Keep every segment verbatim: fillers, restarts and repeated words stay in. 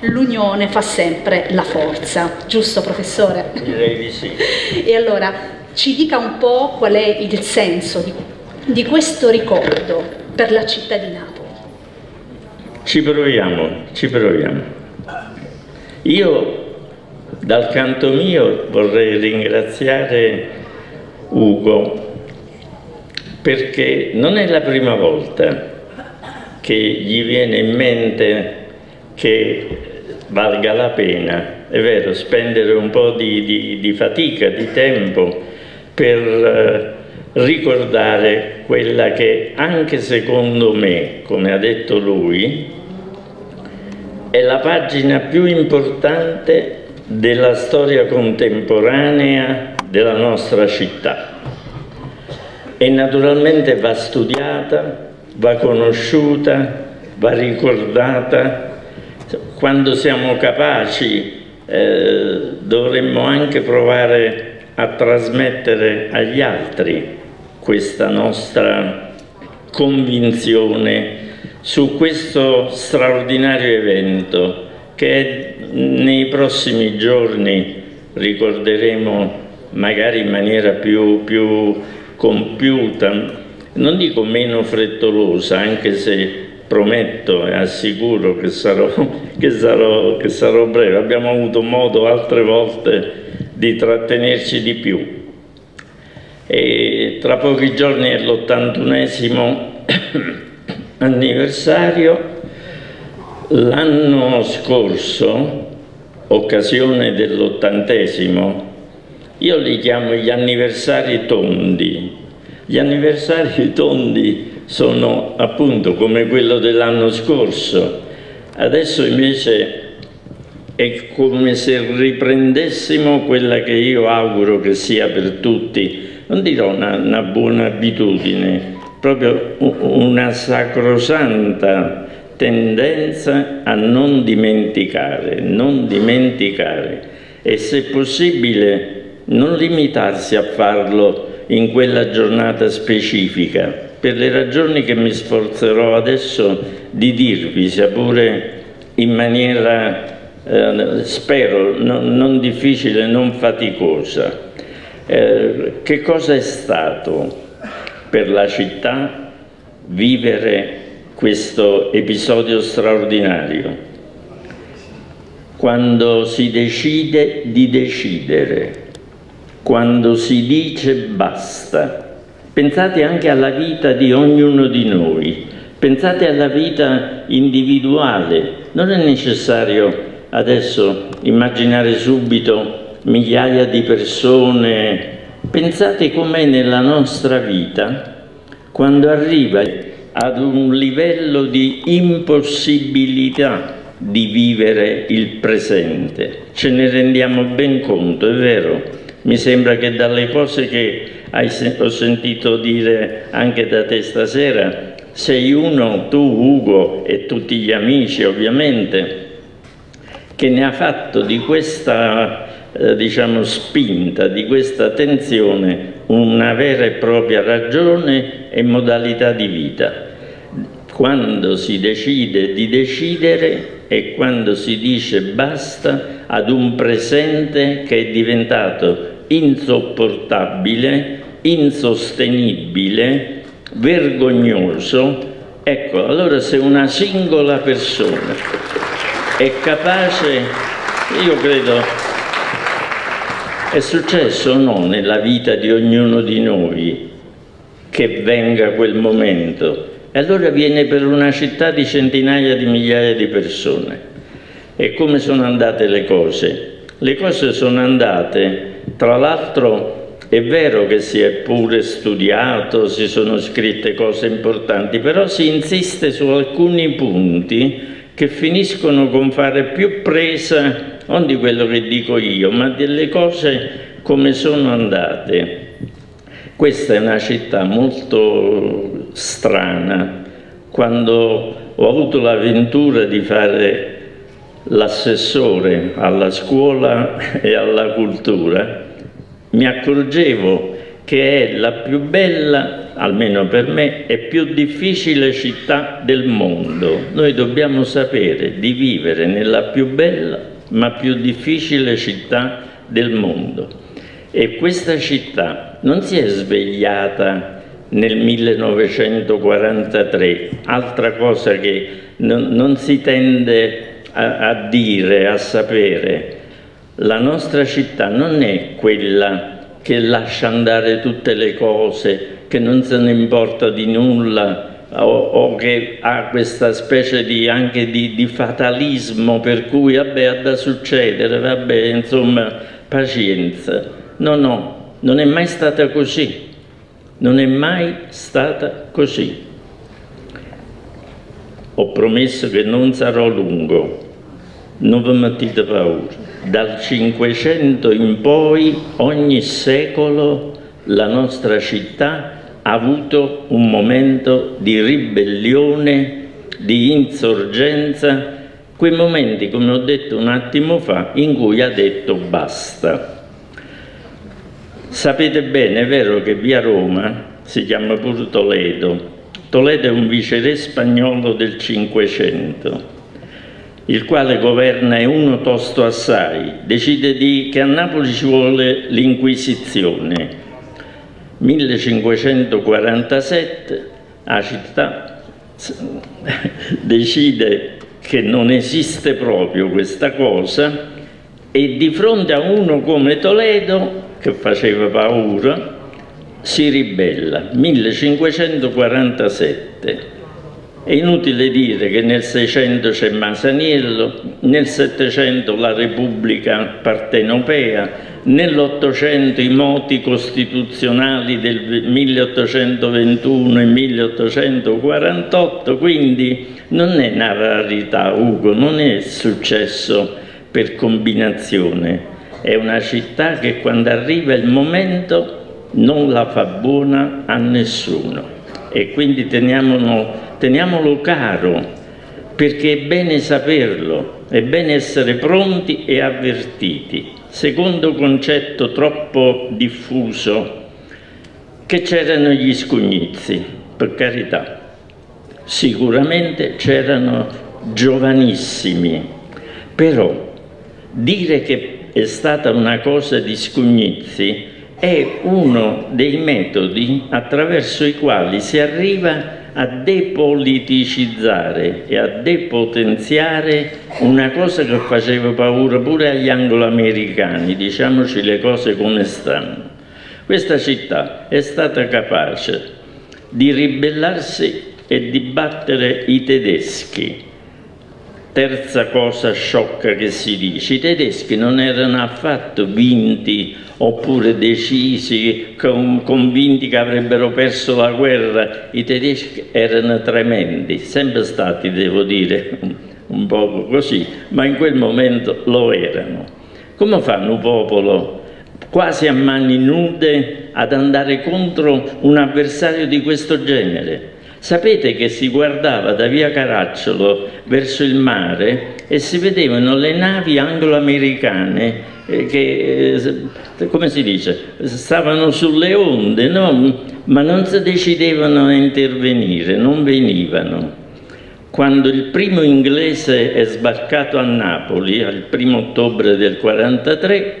l'unione fa sempre la forza, giusto professore? Direi di sì. E allora ci dica un po' qual è il senso di, di questo ricordo per la città di Napoli. Ci proviamo, ci proviamo. Io dal canto mio vorrei ringraziare Ugo, perché non è la prima volta che gli viene in mente che valga la pena, è vero, spendere un po' di, di, di fatica, di tempo per eh, ricordare quella che anche secondo me, come ha detto lui, è la pagina più importante della storia contemporanea della nostra città. E naturalmente va studiata, va conosciuta, va ricordata. Quando siamo capaci eh, dovremmo anche provare a trasmettere agli altri questa nostra convinzione su questo straordinario evento che nei prossimi giorni ricorderemo magari in maniera più, più compiuta, non dico meno frettolosa, anche se prometto e assicuro che sarò, che, sarò, che sarò breve. Abbiamo avuto modo altre volte di trattenerci di più. E tra pochi giorni è l'ottantunesimo anniversario. L'anno scorso, occasione dell'ottantesimo, io li chiamo gli anniversari tondi. Gli anniversari tondi sono appunto come quello dell'anno scorso. Adesso invece è come se riprendessimo quella che io auguro che sia per tutti, non dirò una, una buona abitudine, proprio una sacrosanta tendenza a non dimenticare, non dimenticare e se possibile non limitarsi a farlo in quella giornata specifica, per le ragioni che mi sforzerò adesso di dirvi, sia pure in maniera, eh, spero, no, non difficile, non faticosa. Eh, che cosa è stato per la città vivere questo episodio straordinario? Quando si decide di decidere, quando si dice basta. Pensate anche alla vita di ognuno di noi, pensate alla vita individuale. Non è necessario adesso immaginare subito migliaia di persone. Pensate com'è nella nostra vita quando arriva ad un livello di impossibilità di vivere il presente. Ce ne rendiamo ben conto, è vero? Mi sembra che dalle cose che hai, ho sentito dire anche da te stasera, sei uno, tu Ugo e tutti gli amici ovviamente, che ne ha fatto di questa eh, diciamo spinta, di questa tensione una vera e propria ragione e modalità di vita. Quando si decide di decidere e quando si dice basta ad un presente che è diventato insopportabile, insostenibile, vergognoso. Ecco, allora se una singola persona è capace, io credo, è successo o no nella vita di ognuno di noi che venga quel momento, e allora viene per una città di centinaia di migliaia di persone. E come sono andate le cose? Le cose sono andate, tra l'altro è vero che si è pure studiato, si sono scritte cose importanti, però si insiste su alcuni punti che finiscono con fare più presa, non di quello che dico io, ma delle cose come sono andate. Questa è una città molto strana. Quando ho avuto l'avventura di fare l'assessore alla scuola e alla cultura, mi accorgevo che è la più bella, almeno per me, e più difficile città del mondo. Noi dobbiamo sapere di vivere nella più bella ma più difficile città del mondo. E questa città non si è svegliata nel millenovecentoquarantatré, altra cosa che non, non si tende a, a dire, a sapere. La nostra città non è quella che lascia andare tutte le cose, che non se ne importa di nulla, o, o che ha questa specie di, anche di, di fatalismo per cui vabbè ha da succedere, vabbè insomma pazienza. No, no, non è mai stata così, non è mai stata così. Ho promesso che non sarò lungo, non vi mettete paura. Dal Cinquecento in poi, ogni secolo, la nostra città ha avuto un momento di ribellione, di insorgenza, quei momenti, come ho detto un attimo fa, in cui ha detto basta. Sapete bene, è vero che via Roma si chiama pure Toledo. Toledo è un viceré spagnolo del Cinquecento, il quale governa è uno tosto assai, decide di, che a Napoli ci vuole l'Inquisizione. millecinquecentoquarantasette la città decide che non esiste proprio questa cosa e di fronte a uno come Toledo, che faceva paura, si ribella. millecinquecentoquarantasette. È inutile dire che nel Seicento c'è Masaniello, nel Settecento la Repubblica Partenopea, nell'Ottocento i moti costituzionali del milleottocentoventuno e milleottocentoquarantotto, quindi non è una rarità, Ugo, non è successo per combinazione. È una città che quando arriva il momento non la fa buona a nessuno e quindi teniamolo Teniamolo caro, perché è bene saperlo, è bene essere pronti e avvertiti. Secondo concetto troppo diffuso, che c'erano gli scugnizi, per carità. Sicuramente c'erano giovanissimi, però dire che è stata una cosa di scugnizi è uno dei metodi attraverso i quali si arriva a depoliticizzare e a depotenziare una cosa che faceva paura pure agli anglo-americani, diciamoci le cose come stanno. Questa città è stata capace di ribellarsi e di battere i tedeschi. Terza cosa sciocca che si dice, i tedeschi non erano affatto vinti oppure decisi, convinti che avrebbero perso la guerra. I tedeschi erano tremendi, sempre stati, devo dire, un po' così, ma in quel momento lo erano. Come fanno un popolo quasi a mani nude ad andare contro un avversario di questo genere? Sapete che si guardava da via Caracciolo verso il mare e si vedevano le navi anglo-americane che, come si dice, stavano sulle onde, no? Ma non si decidevano a intervenire, non venivano. Quando il primo inglese è sbarcato a Napoli, il primo ottobre del quarantatré,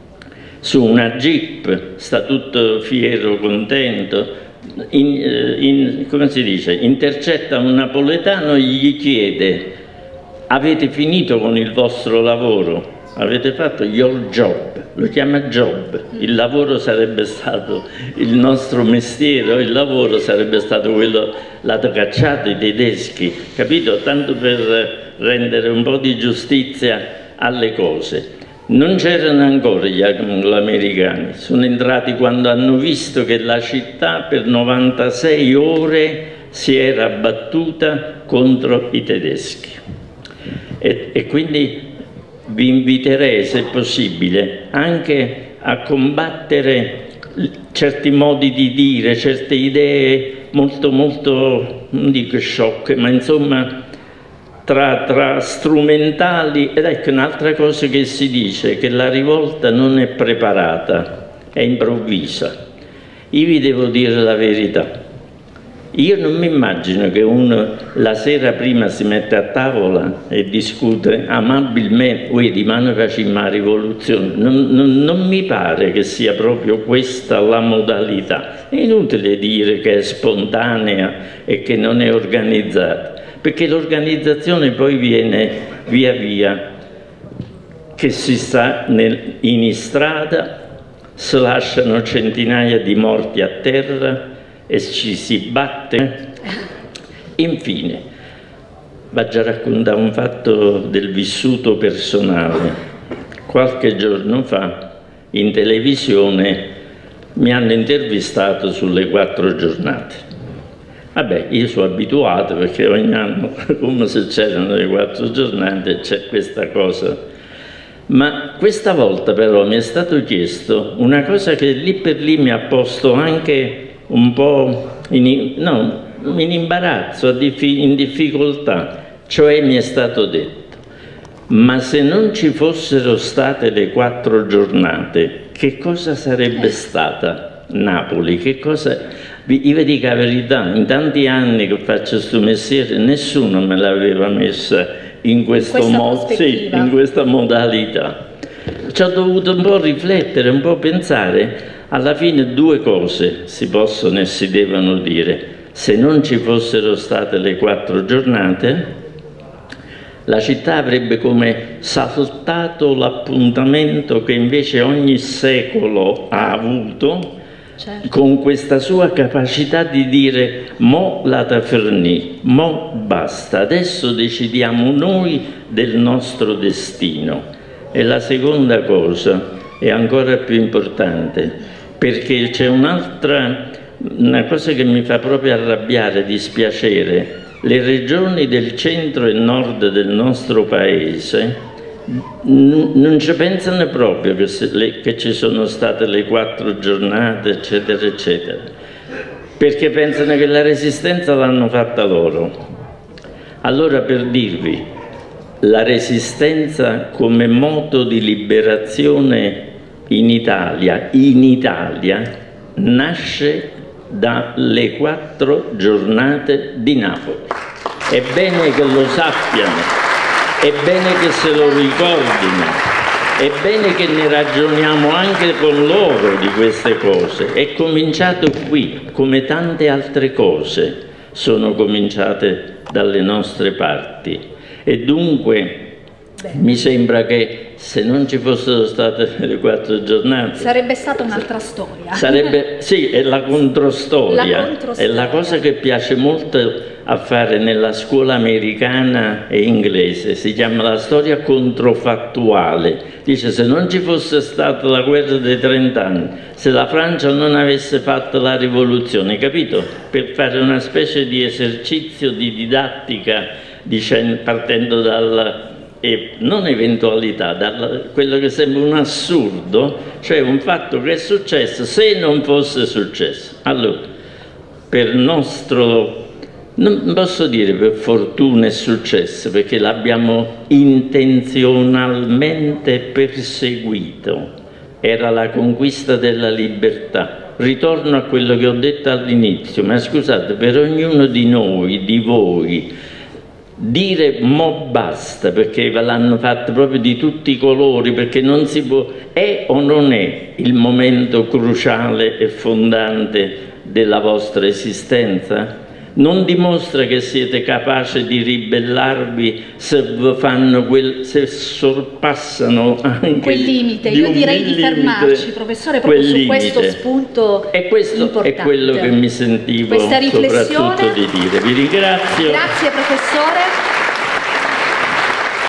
su una jeep, sta tutto fiero, contento, In, in, come si dice, intercetta un napoletano e gli chiede: avete finito con il vostro lavoro? Avete fatto your job? Lo chiama job. Il lavoro sarebbe stato il nostro mestiere, il lavoro sarebbe stato quello lato cacciato, i tedeschi, capito? Tanto per rendere un po' di giustizia alle cose. Non c'erano ancora gli anglo-americani, sono entrati quando hanno visto che la città per novantasei ore si era battuta contro i tedeschi. E, e quindi vi inviterei, se possibile, anche a combattere certi modi di dire, certe idee molto, molto, non dico sciocche, ma insomma Tra, tra strumentali. Ed ecco un'altra cosa che si dice, che la rivolta non è preparata, è improvvisa. io vi devo dire la verità. Io non mi immagino che uno la sera prima si mette a tavola e discute amabilmente, uè, di mano facciamo la rivoluzione. Non, non, non mi pare che sia proprio questa la modalità. È inutile dire che è spontanea e che non è organizzata, perché l'organizzazione poi viene via via che si sta nel, in strada, si lasciano centinaia di morti a terra e ci si batte. Infine, vado a raccontare un fatto del vissuto personale. Qualche giorno fa in televisione mi hanno intervistato sulle quattro giornate. Vabbè, io sono abituato perché ogni anno, come se c'erano le quattro giornate, c'è questa cosa. Ma questa volta però mi è stato chiesto una cosa che lì per lì mi ha posto anche un po' in, no, in imbarazzo, in difficoltà, cioè mi è stato detto: ma se non ci fossero state le quattro giornate, che cosa sarebbe stata Napoli? Che cosa... Io vi dico la verità, in tanti anni che faccio questo mestiere nessuno me l'aveva messa in questo modo, sì, in questa modalità. Ci ho dovuto un po' riflettere, un po' pensare. Alla fine due cose si possono e si devono dire: se non ci fossero state le quattro giornate, la città avrebbe come saltato l'appuntamento che invece ogni secolo ha avuto, certo, con questa sua capacità di dire mo la Tafernì, mo basta, adesso decidiamo noi del nostro destino. E la seconda cosa è ancora più importante, perché c'è un'altra, una cosa che mi fa proprio arrabbiare, dispiacere. Le regioni del centro e nord del nostro paese non ci pensano proprio che, se, le, che ci sono state le quattro giornate, eccetera, eccetera, perché pensano che la resistenza l'hanno fatta loro. Allora, per dirvi, la resistenza come moto di liberazione in Italia, in Italia, nasce dalle quattro giornate di Napoli. È bene che lo sappiano, è bene che se lo ricordino, è bene che ne ragioniamo anche con loro di queste cose. È cominciato qui, come tante altre cose sono cominciate dalle nostre parti. E dunque mi sembra che se non ci fossero state le quattro giornate sarebbe stata un'altra storia. Sarebbe, sì, è la controstoria, la controstoria. È la cosa che piace molto a fare nella scuola americana e inglese, si chiama la storia controfattuale. Dice: se non ci fosse stata la guerra dei trent'anni, se la Francia non avesse fatto la rivoluzione, capito? Per fare una specie di esercizio di didattica, dicendo, partendo dalla e non eventualità, da quello che sembra un assurdo, cioè un fatto che è successo, se non fosse successo. Allora, per nostro, non posso dire per fortuna è successo, perché l'abbiamo intenzionalmente perseguito, era la conquista della libertà. Ritorno a quello che ho detto all'inizio, ma scusate, per ognuno di noi, di voi, dire mo basta, perché ve l'hanno fatto proprio di tutti i colori, perché non si può, è o non è il momento cruciale e fondante della vostra esistenza? Non dimostra che siete capaci di ribellarvi se fanno quel, se sorpassano anche quel limite. Io direi di fermarci, professore, proprio su limite. Questo spunto e questo importante. È quello che mi sentivo soprattutto di dire. Vi ringrazio. Grazie, professore.